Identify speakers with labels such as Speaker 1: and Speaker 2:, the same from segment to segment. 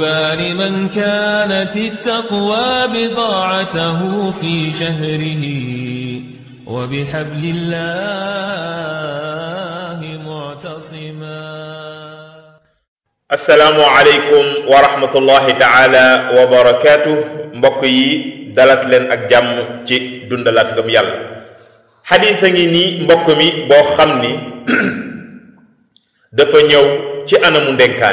Speaker 1: طوبى لمن كانت التقوى بضاعته في شهره وبحبل الله معتصما.
Speaker 2: السلام عليكم ورحمة الله تعالى وبركاته. mbokk yi dalat leen ak jàmm ci dundalaat ngëm yàlla. xadiis a ngi nii mbokk mi boo xam ni dafa ñëw ci anamu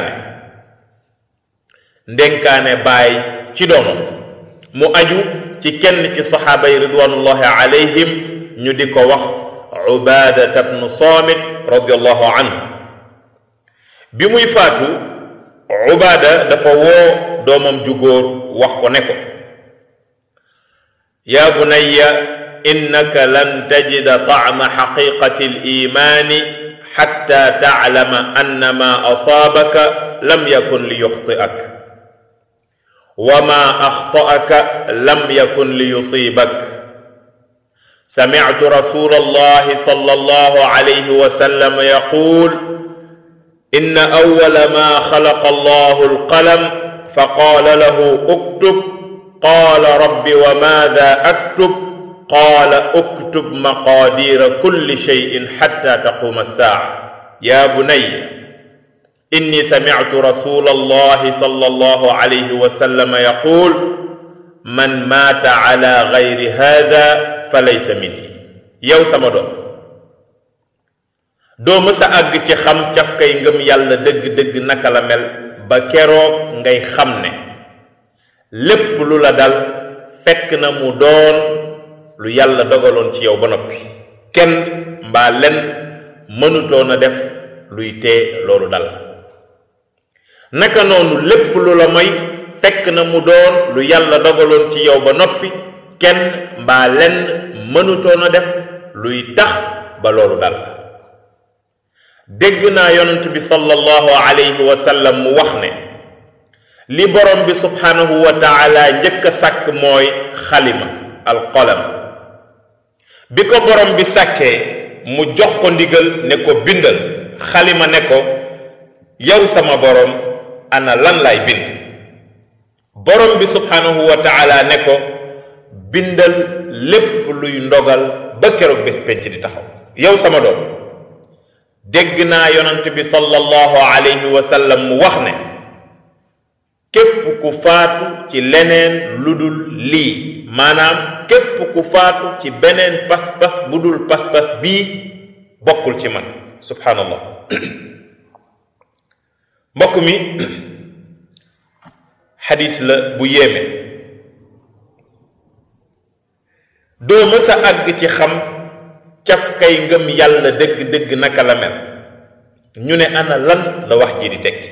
Speaker 2: ndenkaane baay ci doomam mu aju ci kenn ci saxaaba yi ridwanullahi alayhim ñu di ko wax Ubaadata bnu Saamit radiyallahu anhu. bi muy faatu Ubaada dafa woo doomam ju góor wax ko ne ko yaa bunayya innaka lan tajida ta'ma haqiqati al-iimaani hatta ta'lama anna ma asaabaka lam yakun liyukhti'ak wa ma akhta'aka lam yakun liyusibak. sami'tu rasulallahi sallallahu alayhi wa sallam yaqul inna awwala ma khalaqa Allahu al-qalam faqala lahu uktub qala rabbi wa madha aktub qala uktub maqadira kulli shay'in hatta taquma as-sa'a. ya bunayya inni sami'tu rasulallahi sallallahu alayhi wa sallam yaqul man mata ala ghayri hadha falaysa minni. yow sama doom doo mësa àgg ci xam cafkay ngëm yàlla dëgg-dëgg naka la mel ba keroog ngay xam ne lépp lu la dal fekk na mu doon lu yàlla dogaloon ci yow ba noppi kenn mbaa len mënutoon a def luy tee loolu dal la. naka noonu lépp lu la moy fekk na mu doon lu yàlla dogaloon ci yow ba noppi kenn mbaa len mënutoon a def luy tax ba loolu dal la. dégg naa yonent bi sallallahu alayhi wa sallam mu wax ne li borom bi subhanahu wa taala njëkk a sàkk mooy xalima alqalam. bi ko borom bi sàkkee mu jox ko ndigal ne ko bindal. xalima ne ko yow sama borom ana lan lay bind. borom bi subhanahu wa taala ne ko bindal lépp luy ndogal ba keroog bés penc di taxaw. yow sama doom dégg naa yonent bi sallallahu alayhi wa sallam mu wax ne képp ku faatu ci leneen lu dul lii maanaam képp ku faatu ci beneen pas-pas bu dul pas-pas bii bokkul ci man. subhanallah. mbokk mi xadis la bu yéeme. doo mësa àgg ci xam caf kay ngëm yàlla dëgg-dëgg naka la mel ñu ne ana lan la wax ji di tekki.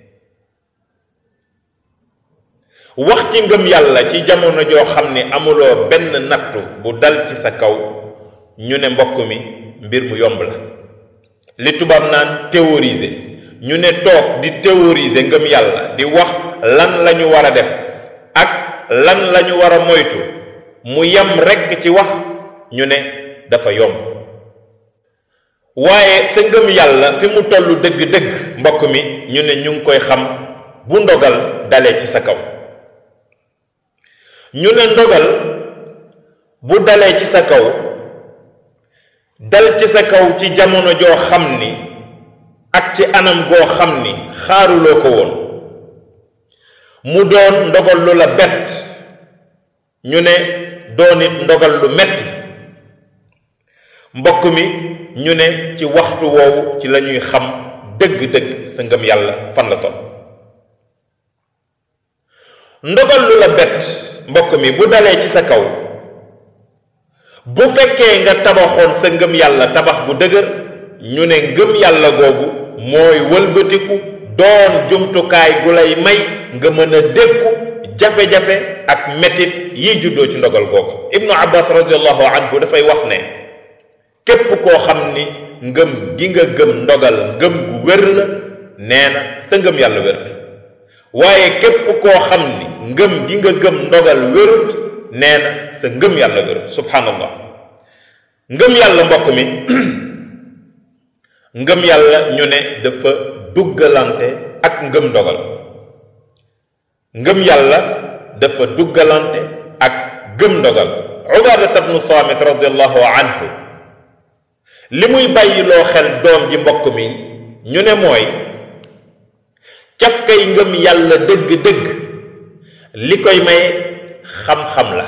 Speaker 2: wax ci ngëm yàlla ci jamono joo xam ne amuloo benn nattu bu dal ci sa kaw ñu ne mbokk mi mbir mu yomb la. li tubaab naan théoriser. ñu ne toog di théoriser ngëm yàlla di wax lan lañu war a def ak lan lañu war a moytu mu yem rekk ci wax ñu ne dafa yomb. waaye sa ngëm yàlla fi mu tollu dëgg-dëgg mbokk mi ñu ne ñu ngi koy xam bu ndogal dalee ci sa kaw. ñu ne ndogal bu dalee ci sa kaw dal ci sa kaw ci jamono joo xam ni ak ci anam goo xam ni xaaruloo ko woon mu doon ndogal lu la bett ñu ne doon it ndogal lu metti mbokk mi ñu ne ci waxtu woowu ci la ñuy xam dëgg-dëgg sa ngëm yàlla fan la toll. ndogal lu la bett mbokk mi bu dalee ci sa kaw bu fekkee nga tabaxoon sa ngëm yàlla tabax bu dëgër ñu ne ngëm yàlla googu mooy wëlbatiku doon jumtukaay gu lay may nga mën a dékku jafe-jafe ak metit yi juddoo ci ndogal googu. Ibnu Abbas radiyallahu anhu dafay wax ne képp koo xam ni ngëm gi nga gëm ndogal ngëm gu wér la nee na sa ngëm yàlla wér la waaye képp koo xam ni ngëm gi nga gëm ndogal wérut nee na sa ngëm yàlla wérut. subhanallah. ngëm yàlla mbokk mi ngëm yàlla ñu ne dafa duggalante ak ngëm ndogal. ngëm yàlla dafa duggalante ak gëm ndogal. Ubaadata bnu Saamit radiallahu anhu li muy bàyyiloo xel doom ji mbokk mi ñu ne mooy cafkay ngëm yàlla dëgg-dëgg li koy may xam-xam la.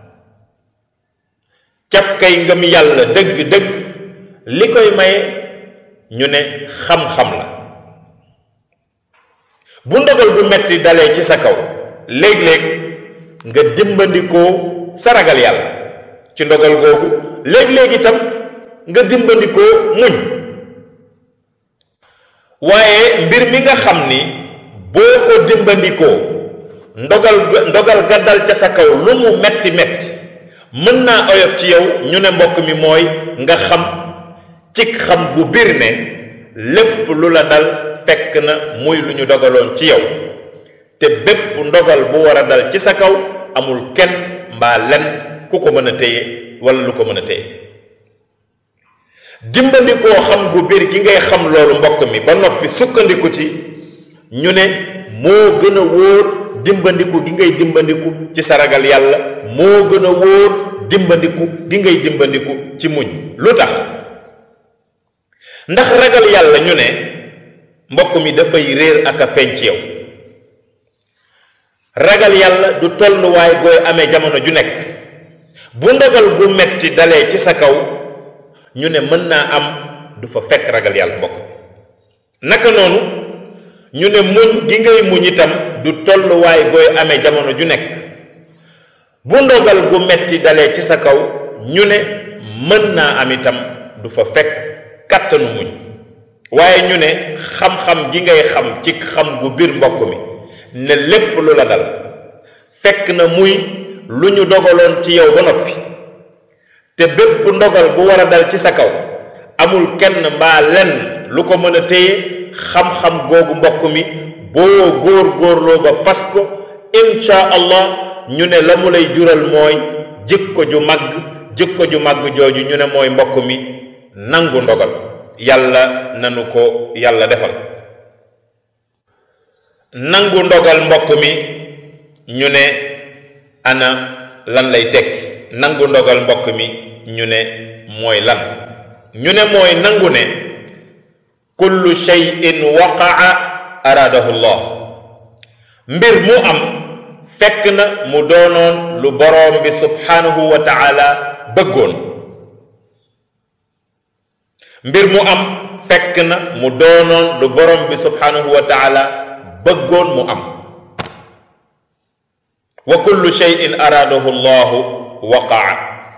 Speaker 2: cafkay ngëm yàlla dëgg-dëgg li koy may ñu ne xam-xam la. bu ndogal bu metti dalee ci sa kaw léeg-léeg nga dimbandikoo sa ragal yàlla ci ndogal googu, léeg-léeg itam nga dimbandikoo muñ. waaye mbir mi nga xam ni boo ko dimbandikoo ndogal ga dal ca sa kaw lu mu metti metti mën naa oyof ci yow, ñu ne mbokk mi mooy nga xam ci xam gu biir ne lépp lu la dal fekk na muy lu ñu dogaloon ci yow, te bépp ndogal bu war a dal ci sa kaw amul kenn mbaa len ku ko mën a téye wala lu ko mën a téye. dimbandikoo xam gu biir gi ngay xam loolu mbokk mi ba noppi sukkandiku ci, ñu ne moo gën a wóor dimbandiku gi ngay dimbandiku ci sa ragal yàlla, moo gën a wóor dimbandiku gi ngay dimbandiku ci muñ. lu tax? ndax ragal yàlla ñu ne mbokk mi dafay réer ak a feeñ ci yow. ragal yàlla du tolluwaay gooy amee jamono ju nekk. bu ndogal bu metti dalee ci sa kaw ñu ne mën naa am du fa fekk ragal yàlla mbokk. naka noonu ñu ne muñ gi ngay muñ itam du tolluwaay gooy amee jamono ju nekk. bu ndogal bu metti dalee ci sa kaw ñu ne mën naa am itam du fa fekk kàttanu muñ. waaye ñu ne xam-xam gi ngay xam ci xam gu biir mbokk mi ne lépp lu la dal fekk na muy lu ñu dogaloon ci yow ba noppi, te bépp ndogal bu war a dal ci sa kaw amul kenn mbaa lenn lu ko mën a téye. xam-xam googu mbokk mi boo góor-góorloo ba fas ko insha allah ñu ne la mu lay jural mooy jikko ju màgg jooju ñu ne mooy mbokk mi nangu ndogal. yàlla nanu ko yàlla defal. nangu ndogal mbokk mi ñu ne ana lan lay tekki. nangu ndogal mbokk mi ñu ne mooy lan. ñu ne mooy nangu ne kullu shay'in waqa'a aradahu llah. mbir mu am fekk na mu doonoon lu boroom bi subhanahu wa ta'ala bëggoon. mbir mu am fekk na mu doonoon lu boroom bi subhanahu wa ta'ala bëggoon mu am. wa kullu shay'in aradahu llahu waqa'a.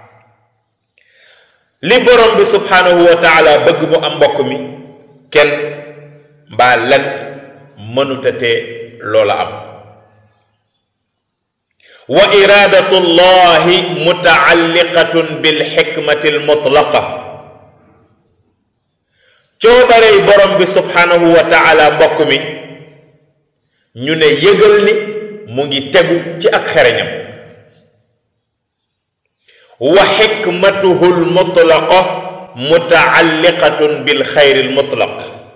Speaker 2: li boroom bi subhanahu wa ta'ala bëgg mu am mbokk mi kenn mbaa len mënutatee loola am. wa iradatu llahi mutaalliqatun bil xikmati al mutlaqa. coobarey borom bi subhanahu wa ta'ala mbokk mi ñu ne yëgal ni mu ngi tegu ci ak xereñam. wa xikmatuhu al mutlaqa mutaalliqatun bil xayri al mutlaq.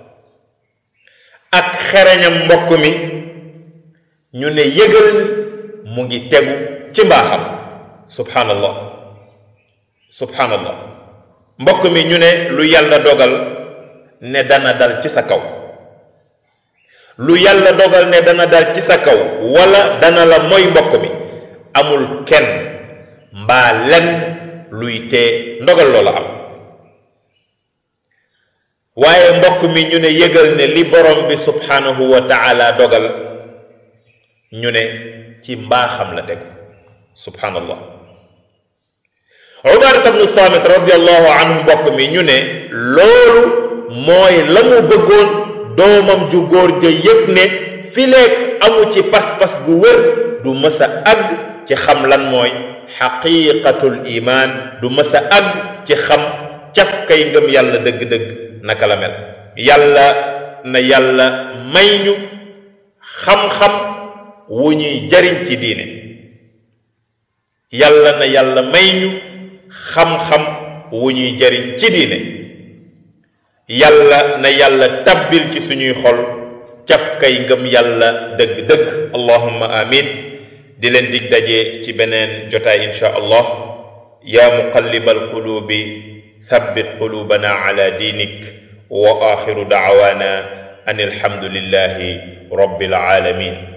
Speaker 2: ak xereñam mbokk mi ñu ne yëgal mu ngi tegu ci mbaaxam. subhanallah subhanallah mbokk mi ñu ne lu yàlla dogal ne dana dal ci sa kaw, lu yàlla dogal ne dana dal ci sa kaw wala dana la mooy mbokk mi amul kenn mbaa lenn luy tee ndogal loola am. waaye mbokk mi ñu ne yëgal ne li borom bi subhanahu wa ta'ala dogal ñu ne ci mbaaxam la teg. subhanallah. Ubaadata bnu Saamit radiyallahu anhu mbokk mi ñu ne loolu mooy la mu bëggoon doomam ju góor ja yëpp ne fileek amu ci pas-pas gu wér du mës a àgg ci xam lan mooy xaqiqatul iman, du mës a àgg ci xam caf kay ngëm yàlla dëgg-dëgg naka la mel. yàlla na yàlla may ñu xam-xam wu ñuy jariñ ci diine. yàlla na yàlla may ñu xam-xam wu ñuy jariñ ci diine. yàlla na yàlla tabbil ci suñuy xol cafkay ngëm yàlla dëgg-dëgg allahumma amin di leen dig daje ci beneen jotaay insha allah ya muqallibal qulubi thabbit qulubana ala dinik wa akhiru da'wana an alhamdulillahi rabbil alamin